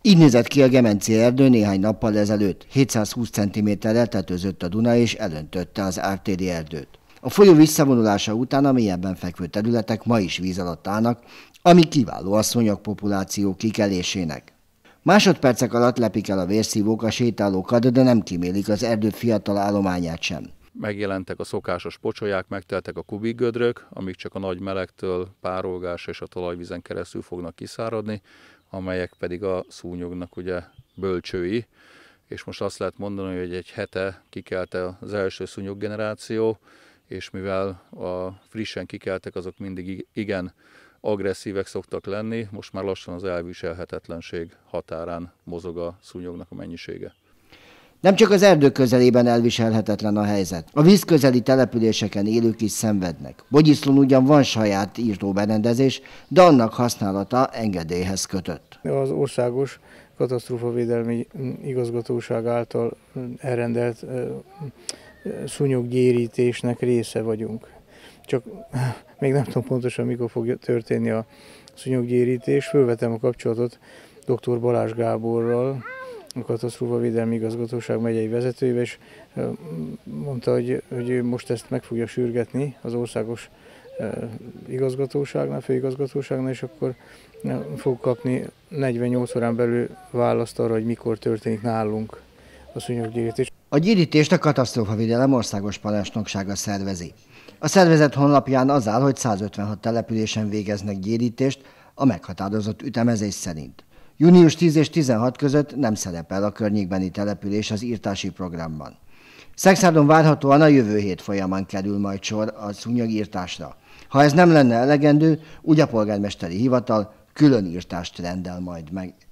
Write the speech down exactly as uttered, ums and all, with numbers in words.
Így nézett ki a Gemenci erdő néhány nappal ezelőtt. hétszázhúsz centiméterrel tetőzött a Duna és elöntötte az ártéri erdőt. A folyó visszavonulása után a mélyebben fekvő területek ma is víz alatt állnak, ami kiváló a szúnyog populáció kikelésének. Másodpercek alatt lepik el a vérszívók a sétálókat, de nem kímélik az erdő fiatal állományát sem. Megjelentek a szokásos pocsolyák, megteltek a kubikgödrök, amik csak a nagy melegtől, párolgás és a talajvízen keresztül fognak kiszáradni, amelyek pedig a szúnyognak ugye bölcsői. És most azt lehet mondani, hogy egy hete kikelte az első szúnyoggeneráció, és mivel a frissen kikeltek, azok mindig igen agresszívek szoktak lenni, most már lassan az elviselhetetlenség határán mozog a szúnyognak a mennyisége. Nem csak az erdő közelében elviselhetetlen a helyzet. A vízközeli településeken élők is szenvednek. Bogyiszlón ugyan van saját írtóberendezés, de annak használata engedélyhez kötött. Az országos katasztrófavédelmi igazgatóság által elrendelt szúnyoggyérítésnek része vagyunk. Csak még nem tudom pontosan, mikor fog történni a szúnyoggyérítés. Fölvetem a kapcsolatot dr. Balázs Gáborral, a katasztrófavédelmi igazgatóság megyei vezetőjével, és mondta, hogy, hogy ő most ezt meg fogja sürgetni az országos igazgatóságnál, főigazgatóságnál, és akkor fog kapni negyvennyolc órán belül választ arra, hogy mikor történik nálunk a szúnyoggyérítés. A gyérítést a katasztrófavédelem országos parancsnoksága szervezi. A szervezet honlapján az áll, hogy százötvenhat településen végeznek gyérítést a meghatározott ütemezés szerint. június tíz és tizenhat között nem szerepel a környékbeni település az írtási programban. Szexárdon várhatóan a jövő hét folyamán kerül majd sor a szúnyogírtásra. Ha ez nem lenne elegendő, úgy a polgármesteri hivatal külön írtást rendel majd meg.